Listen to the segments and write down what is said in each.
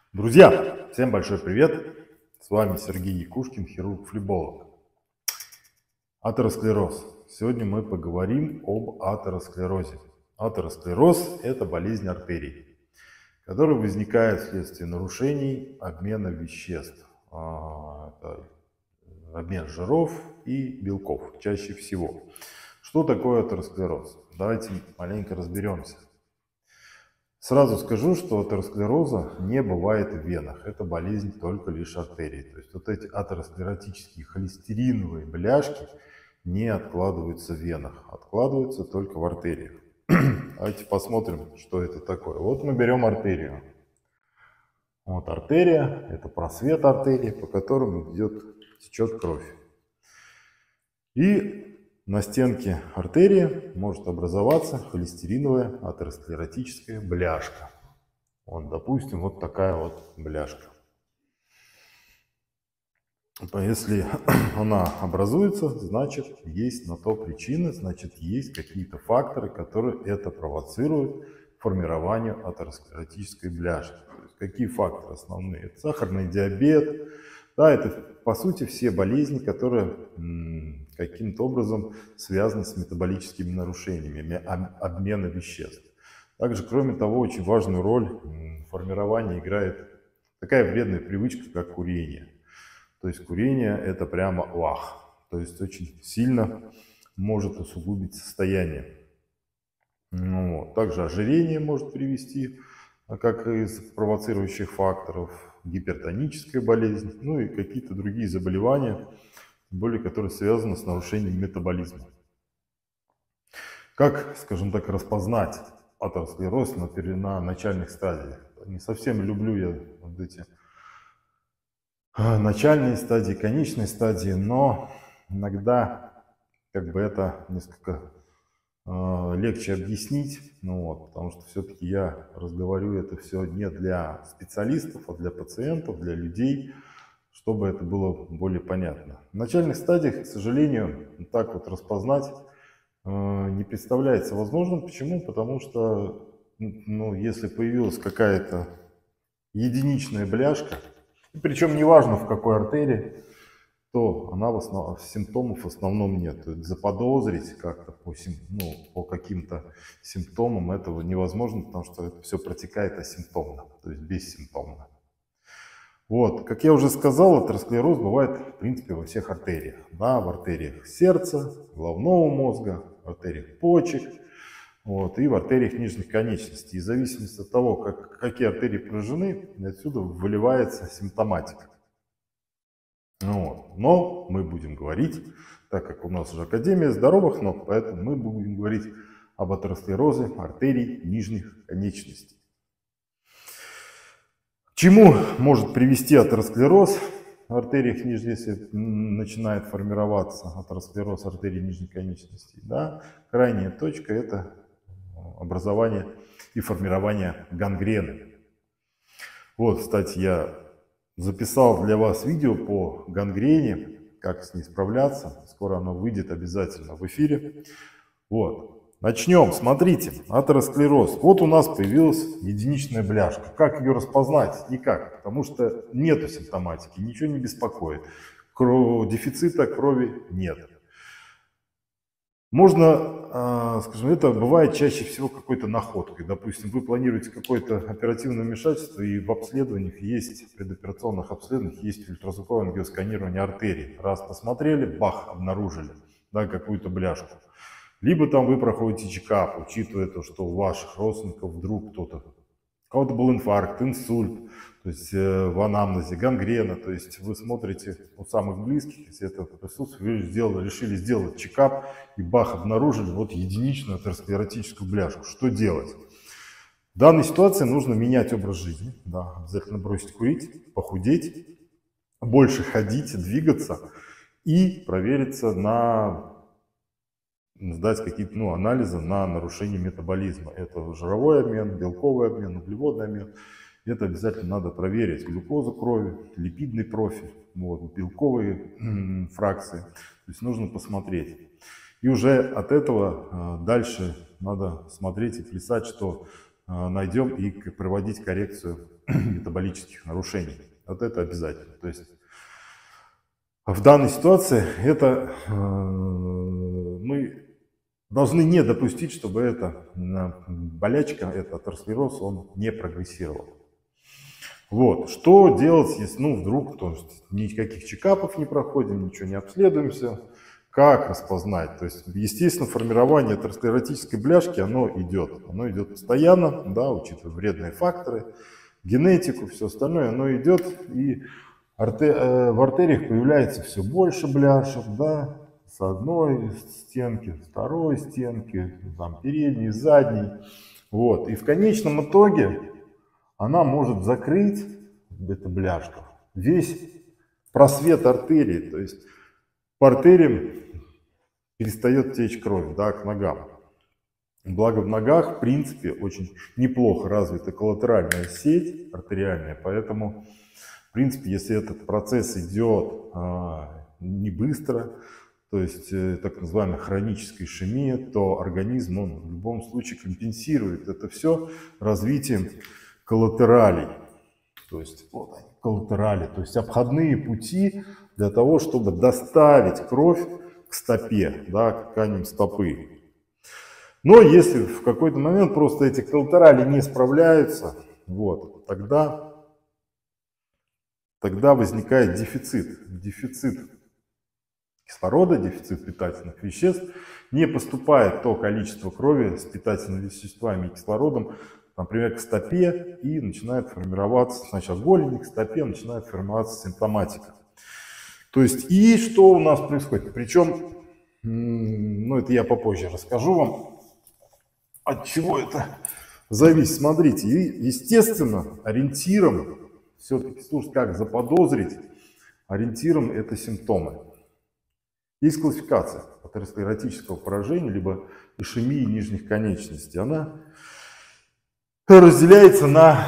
Друзья, всем большой привет! С вами Сергей Якушкин, хирург-флеболог. Атеросклероз. Сегодня мы поговорим об атеросклерозе. Атеросклероз – это болезнь артерий, которая возникает вследствие нарушений обмена веществ. Это обмен жиров и белков чаще всего. Что такое атеросклероз? Давайте маленько разберемся. Сразу скажу, что атеросклероза не бывает в венах. Это болезнь только лишь артерий. То есть вот эти атеросклеротические холестериновые бляшки не откладываются в венах, откладываются только в артериях. Давайте посмотрим, что это такое. Вот мы берем артерию. Вот артерия, это просвет артерии, по которому течет кровь. И на стенке артерии может образоваться холестериновая атеросклеротическая бляшка. Вот, допустим, вот такая вот бляшка. Если она образуется, значит, есть на то причины, значит, есть какие-то факторы, которые это провоцируют формированию атеросклеротической бляшки. То есть, какие факторы основные? Это сахарный диабет. Да, это, по сути, все болезни, которые каким-то образом связаны с метаболическими нарушениями обмена веществ. Также, кроме того, очень важную роль в формировании играет такая вредная привычка, как курение. То есть курение – это прямо вах. То есть очень сильно может усугубить состояние. Вот. Также ожирение может привести, как из провоцирующих факторов, гипертоническая болезнь, ну и какие-то другие заболевания, тем более, которые связаны с нарушением метаболизма. Как, скажем так, распознать атеросклероз на начальных стадиях? Не совсем люблю я вот эти начальные стадии, конечные стадии, но иногда как бы это несколько легче объяснить, потому что все-таки я разговариваю это все не для специалистов, а для пациентов, для людей, чтобы это было более понятно. В начальных стадиях, к сожалению, так вот распознать не представляется возможным. Почему? Потому что, если появилась какая-то единичная бляшка, причем неважно в какой артерии, то она симптомов в основном нет. То есть заподозрить как-то по каким-то симптомам этого невозможно, потому что это все протекает асимптомно, то есть бессимптомно. Вот, как я уже сказал, атеросклероз бывает, в принципе, во всех артериях. Да, в артериях сердца, головного мозга, в артериях почек, и в артериях нижних конечностей. И в зависимости от того, какие артерии поражены, отсюда выливается симптоматика. Но мы будем говорить, так как у нас уже Академия здоровых ног, поэтому мы будем говорить об атеросклерозе артерий нижних конечностей. К чему может привести атеросклероз в артериях нижних, если начинает формироваться атеросклероз артерий нижних конечностей? Да? Крайняя точка – это образование и формирование гангрены. Вот, кстати, я записал для вас видео по гангрене, как с ней справляться. Скоро оно выйдет обязательно в эфире. Вот. Начнем. Смотрите, атеросклероз. Вот у нас появилась единичная бляшка. Как ее распознать? Никак, потому что нету симптоматики, ничего не беспокоит. Дефицита крови нет. Можно, скажем, это бывает чаще всего какой-то находкой. Допустим, вы планируете какое-то оперативное вмешательство, и в обследованиях есть, в предоперационных обследованиях есть ультразвуковое ангиосканирование артерий. Раз посмотрели, бах, обнаружили, да, какую-то бляшку. Либо там вы проходите чекап, учитывая то, что у ваших родственников вдруг у кого-то был инфаркт, инсульт, то есть в анамнезе, гангрена, то есть вы смотрите у самых близких, если это присутствует, вы решили сделать чекап и бах, обнаружили вот единичную атеросклеротическую бляшку. Что делать? В данной ситуации нужно менять образ жизни, да, обязательно бросить курить, похудеть, больше ходить, двигаться и провериться сдать какие-то анализы на нарушение метаболизма. Это жировой обмен, белковый обмен, углеводный обмен. Это обязательно надо проверить. Глюкозу крови, липидный профиль, белковые фракции. То есть нужно посмотреть. И уже от этого дальше надо смотреть и плясать, что найдем и проводить коррекцию метаболических нарушений. Вот это обязательно. То есть в данной ситуации это мы должны не допустить, чтобы эта болячка, этот атеросклероз, он не прогрессировал. Вот. Что делать, если вдруг никаких чекапов не проходим, ничего не обследуемся? Как распознать? То есть, естественно, формирование атеросклеротической бляшки, оно идет постоянно, да, учитывая вредные факторы, генетику, все остальное, оно идет, и в артериях появляется все больше бляшек, да, с одной стенки, с второй стенки, там, передней, задней. Вот. И в конечном итоге она может закрыть, эта бляшка, весь просвет артерии. То есть по артериям перестает течь кровь, да, к ногам. Благо в ногах, в принципе, очень неплохо развита коллатеральная сеть артериальная, поэтому, в принципе, если этот процесс идет не быстро, то есть так называемая хроническая ишемия, то организм, он в любом случае компенсирует это все развитием коллатералей. То есть вот они, коллатерали, то есть обходные пути для того, чтобы доставить кровь к стопе, да, к тканям стопы. Но если в какой-то момент просто эти коллатерали не справляются, вот, тогда возникает дефицит кислорода, дефицит питательных веществ, не поступает то количество крови с питательными веществами и кислородом, например, к стопе, и начинает формироваться, сначала голени, к стопе начинает формироваться симптоматика. То есть, и что у нас происходит? Причем, это я попозже расскажу вам, от чего это зависит. Смотрите, и, естественно, ориентиром, все-таки, слушайте, как заподозрить, ориентиром это симптомы. Есть классификация атеросклеротического поражения, либо ишемии нижних конечностей. Она разделяется на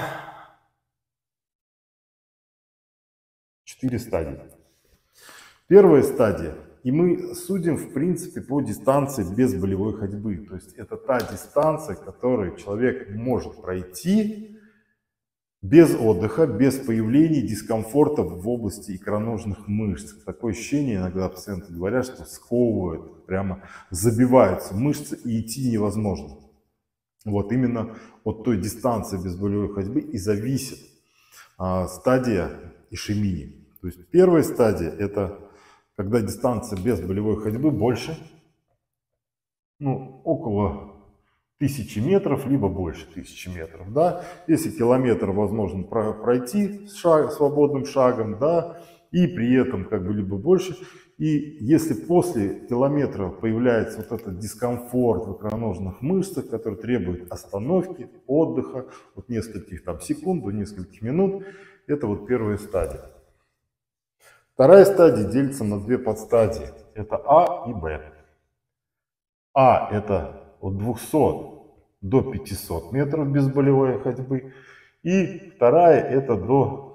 4 стадии. Первая стадия, и мы судим, в принципе, по дистанции без болевой ходьбы. То есть это та дистанция, которую человек может пройти без отдыха, без появления дискомфорта в области икроножных мышц. Такое ощущение, иногда пациенты говорят, что сковывают, прямо забиваются мышцы и идти невозможно. Вот именно от той дистанции без болевой ходьбы и зависит стадия ишемии. То есть первая стадия – это когда дистанция без болевой ходьбы больше, около 1000 метров, либо больше 1000 метров, да. Если километр возможно пройти свободным шагом, да, и при этом либо больше. И если после километра появляется вот этот дискомфорт в икроножных мышцах, который требует остановки, отдыха от нескольких секунд до нескольких минут, это вот первая стадия. Вторая стадия делится на 2 подстадии. Это А и Б. А – это от 200 до 500 метров без болевой ходьбы. И вторая – это до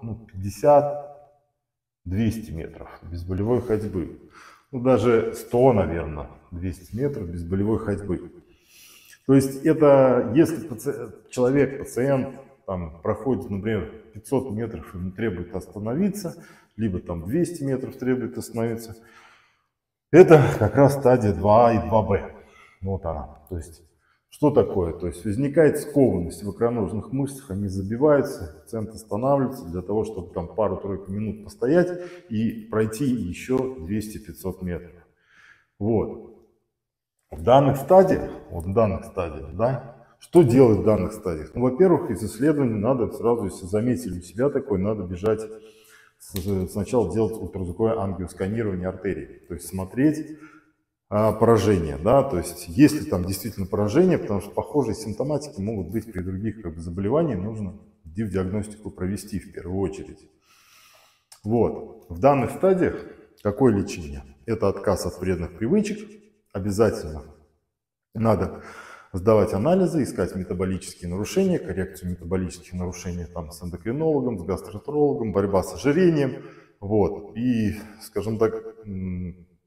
50-200 метров без болевой ходьбы. Даже 100, наверное, 200 метров без болевой ходьбы. То есть это если человек, пациент, проходит, например, 500 метров, ему требует остановиться, либо 200 метров требует остановиться, это как раз стадия 2А и 2Б. Вот она. То есть, что такое? То есть возникает скованность в икроножных мышцах, они забиваются, пациент останавливается для того, чтобы пару-тройку минут постоять и пройти еще 200-500 метров. Вот. В данных стадиях, да, что делать в данных стадиях? Во-первых, из исследований надо сразу, если заметили у себя такое, надо бежать, сначала делать ультразвуковое ангиосканирование артерий, то есть смотреть поражение, да, то есть если там действительно поражение, потому что похожие симптоматики могут быть при других заболеваниях, нужно диагностику провести в первую очередь. Вот. В данных стадиях какое лечение? Это отказ от вредных привычек, обязательно надо сдавать анализы, искать метаболические нарушения, коррекцию метаболических нарушений с эндокринологом, с гастроэнтерологом, борьба с ожирением. Вот. И, скажем так,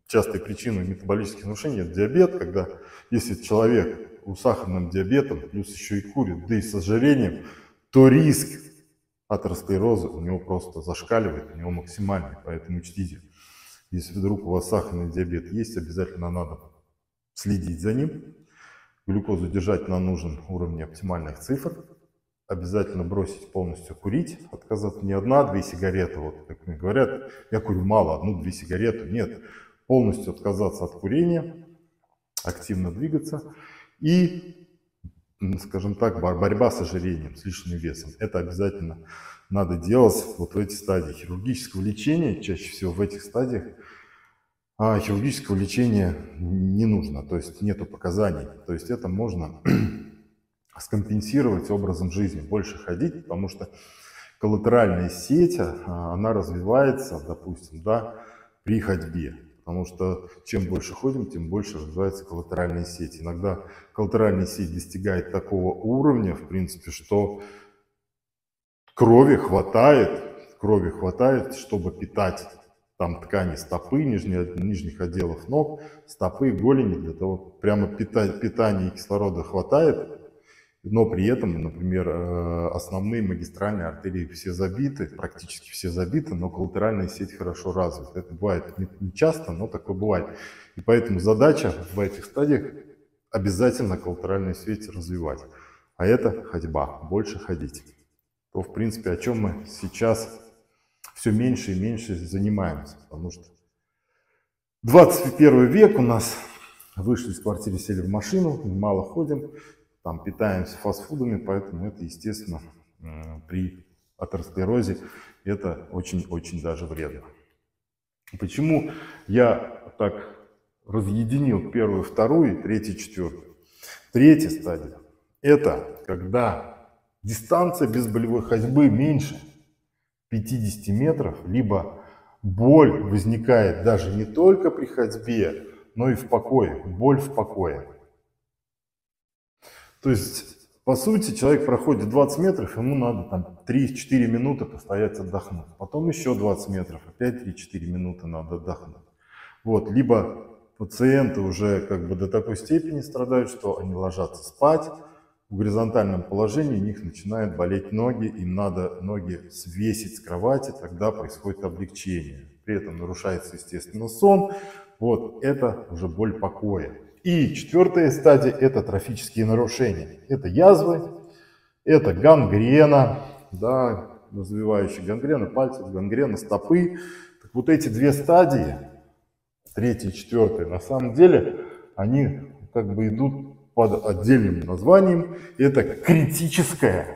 частой причиной метаболических нарушений – это диабет, когда если человек с сахарным диабетом, плюс еще и курит, да и с ожирением, то риск атеросклероза у него просто зашкаливает, у него максимальный. Поэтому учтите, если вдруг у вас сахарный диабет есть, обязательно надо следить за ним. Глюкозу держать на нужном уровне оптимальных цифр. Обязательно бросить полностью курить, отказаться не одна-две сигареты, вот как мне говорят, я курю мало, одну-две сигареты, нет, полностью отказаться от курения, активно двигаться и, скажем так, борьба с ожирением, с лишним весом, это обязательно надо делать вот в эти стадии хирургического лечения, чаще всего в этих стадиях хирургического лечения не нужно, то есть нету показаний, то есть это можно скомпенсировать образом жизни, больше ходить, потому что коллатеральная сеть, она развивается, допустим, да, при ходьбе. Потому что чем больше ходим, тем больше развивается коллатеральная сеть. Иногда коллатеральная сеть достигает такого уровня, в принципе, что крови хватает, чтобы питать там ткани стопы, нижних отделов ног, стопы, голени, для того, прямо питания кислорода хватает. Но при этом, например, основные магистральные артерии все забиты, практически все забиты, но коллатеральная сеть хорошо развита. Это бывает не часто, но такое бывает. И поэтому задача в этих стадиях обязательно коллатеральную сеть развивать. А это ходьба, больше ходить. То, в принципе, о чем мы сейчас все меньше и меньше занимаемся. Потому что 21 век у нас, вышли из квартиры, сели в машину, мало ходим. Там питаемся фастфудами, поэтому это, естественно, при атеросклерозе это очень-очень даже вредно. Почему я так разъединил первую, вторую, третью, четвертую? Третья стадия – это когда дистанция без болевой ходьбы меньше 50 метров, либо боль возникает даже не только при ходьбе, но и в покое, боль в покое. То есть, по сути, человек проходит 20 метров, ему надо там 3-4 минуты постоять отдохнуть. Потом еще 20 метров, опять 3-4 минуты надо отдохнуть. Вот, либо пациенты уже как бы до такой степени страдают, что они ложатся спать, в горизонтальном положении у них начинают болеть ноги, им надо ноги свесить с кровати, тогда происходит облегчение. При этом нарушается, естественно, сон. Вот, это уже боль покоя. И четвертая стадия – это трофические нарушения. Это язвы, это гангрена, да, развивающая гангрена пальцев, гангрена стопы. Так вот эти две стадии, третья и четвертая, на самом деле, они как бы идут под отдельным названием. Это критическая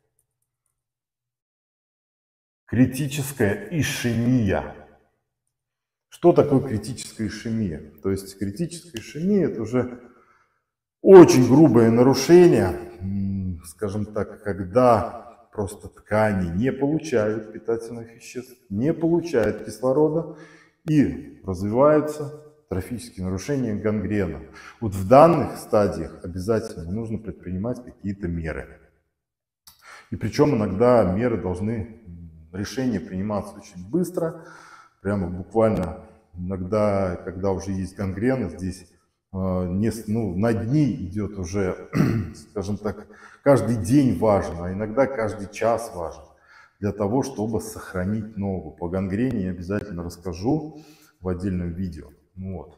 ишемия. Что такое критическая ишемия? То есть критическая ишемия – это уже очень грубое нарушение, скажем так, когда просто ткани не получают питательных веществ, не получают кислорода и развиваются трофические нарушения, гангрена. Вот в данных стадиях обязательно нужно предпринимать какие-то меры. И причем иногда меры должны, решения приниматься очень быстро, прямо буквально иногда, когда уже есть гангрена, здесь на дни идет уже, скажем так, каждый день важен, а иногда каждый час важен для того, чтобы сохранить ногу. По гангрене я обязательно расскажу в отдельном видео. Вот.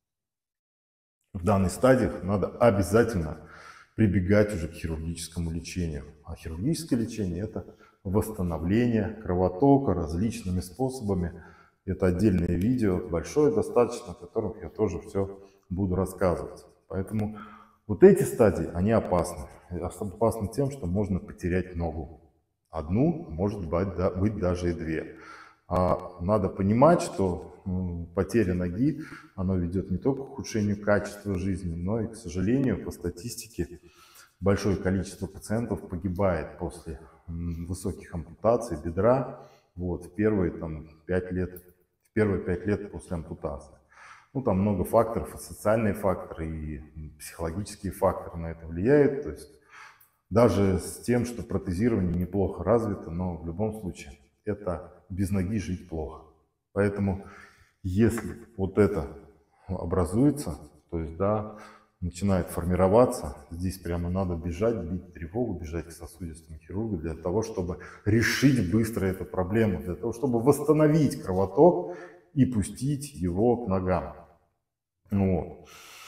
В данной стадии надо обязательно прибегать уже к хирургическому лечению. А хирургическое лечение – это восстановление кровотока различными способами. Это отдельное видео, большое достаточно, в котором я тоже все буду рассказывать. Поэтому вот эти стадии, они опасны. Опасны тем, что можно потерять ногу. Одну, может быть даже и две. А надо понимать, что потеря ноги, она ведет не только к ухудшению качества жизни, но и, к сожалению, по статистике, большое количество пациентов погибает после высоких ампутаций бедра вот, в первые 5 лет после ампутации. Ну, там много факторов, и социальные факторы, и психологические факторы на это влияют. То есть даже с тем, что протезирование неплохо развито, но в любом случае это без ноги жить плохо. Поэтому если вот это образуется, то есть, да, начинает формироваться. Здесь прямо надо бежать, бить тревогу, бежать к сосудистому хирургу для того, чтобы решить быстро эту проблему, для того, чтобы восстановить кровоток и пустить его к ногам. Вот.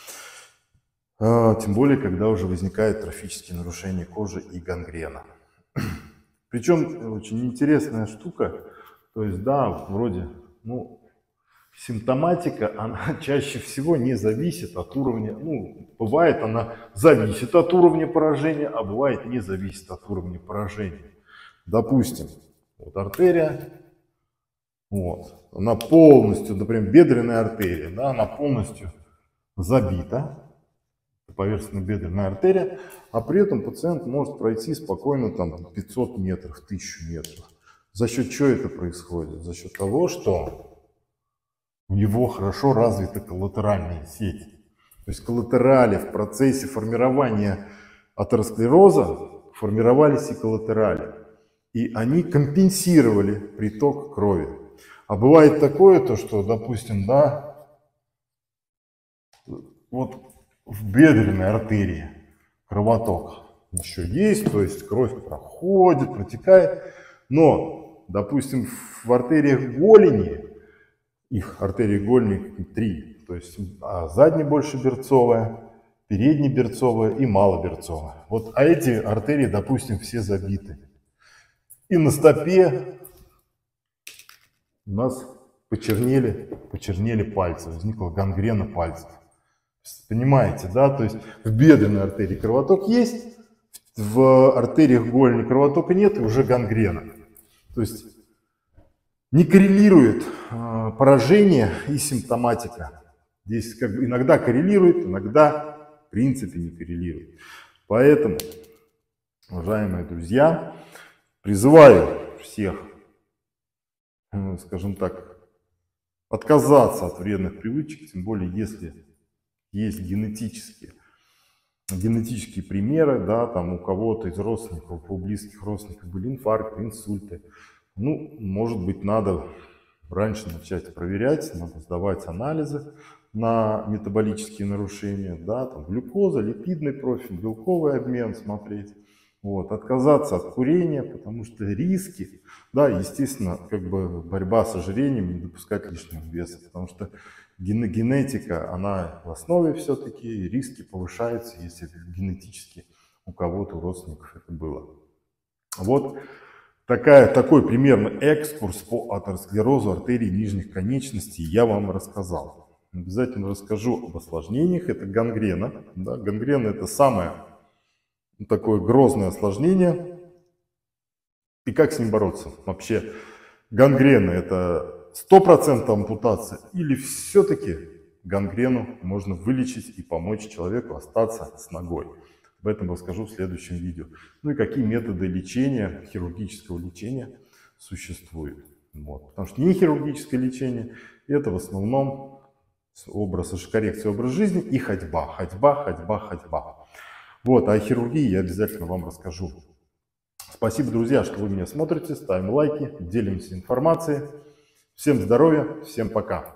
Тем более, когда уже возникают трофические нарушения кожи и гангрена. Причем очень интересная штука, то есть, да, вроде, ну, симптоматика, она чаще всего не зависит от уровня, ну, бывает она зависит от уровня поражения, а бывает не зависит от уровня поражения. Допустим, вот артерия, вот, она полностью, например, бедренная артерия, да, она полностью забита, поверхностно-бедренная артерия, а при этом пациент может пройти спокойно там 500 метров, 1000 метров. За счет чего это происходит? За счет того, что у него хорошо развиты коллатеральные сети. То есть коллатерали в процессе формирования атеросклероза формировались и коллатерали. И они компенсировали приток крови. А бывает такое, то, что, допустим, да, вот в бедренной артерии кровоток еще есть, то есть кровь проходит, протекает. Но, допустим, в артериях голени, их артерии голени 3, то есть заднебольшеберцовая, переднеберцовая и малоберцовая. Вот, а эти артерии, допустим, все забиты. И на стопе у нас почернели пальцы, возникла гангрена пальцев. Понимаете, да? То есть в бедренной артерии кровоток есть, в артериях голени кровотока нет, и уже гангрена. То есть не коррелирует поражение и симптоматика. Здесь как бы иногда коррелирует, иногда в принципе не коррелирует. Поэтому, уважаемые друзья, призываю всех, скажем так, отказаться от вредных привычек, тем более если есть генетические примеры, да, там у кого-то из родственников, у близких родственников были инфаркты, инсульты. Ну, может быть, надо раньше начать проверять, надо сдавать анализы на метаболические нарушения, да, там глюкоза, липидный профиль, белковый обмен смотреть. Вот, отказаться от курения, потому что риски, да, естественно, как бы борьба с ожирением, не допускать лишнего веса, потому что генетика, она в основе все-таки, риски повышаются, если генетически у кого-то, у родственников это было. Вот такой примерно экскурс по атеросклерозу артерий нижних конечностей я вам рассказал. Обязательно расскажу об осложнениях. Это гангрена. Да, гангрена — это самое такое грозное осложнение. И как с ним бороться? Вообще, гангрена — это 100% ампутация или все-таки гангрену можно вылечить и помочь человеку остаться с ногой? Об этом расскажу в следующем видео. Ну и какие методы лечения, хирургического лечения существуют. Вот. Потому что нехирургическое лечение — это в основном коррекция образа жизни и ходьба. Ходьба. Вот, а о хирургии я обязательно вам расскажу. Спасибо, друзья, что вы меня смотрите. Ставим лайки, делимся информацией. Всем здоровья, всем пока.